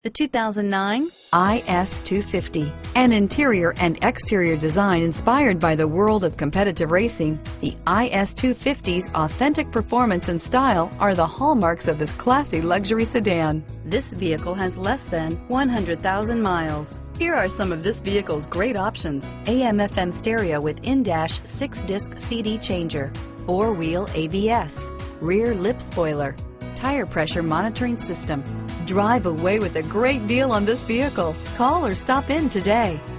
The 2009 IS250. An interior and exterior design inspired by the world of competitive racing, the IS250's authentic performance and style are the hallmarks of this classy luxury sedan. This vehicle has less than 100,000 miles. Here are some of this vehicle's great options: AM/FM stereo with in-dash 6-disc CD changer, 4-wheel ABS, rear lip spoiler, tire pressure monitoring system. Drive away with a great deal on this vehicle. Call or stop in today.